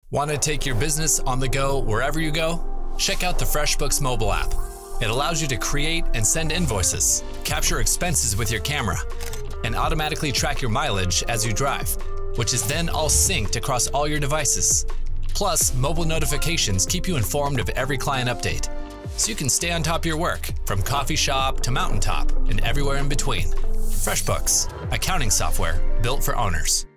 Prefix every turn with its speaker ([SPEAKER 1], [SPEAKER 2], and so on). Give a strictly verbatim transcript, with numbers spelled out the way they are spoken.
[SPEAKER 1] Want to take your business on the go wherever you go? Check out the FreshBooks mobile app. It allows you to create and send invoices, capture expenses with your camera, and automatically track your mileage as you drive, which is then all synced across all your devices. Plus, mobile notifications keep you informed of every client update, so you can stay on top of your work, from coffee shop to mountaintop and everywhere in between. FreshBooks, accounting software built for owners.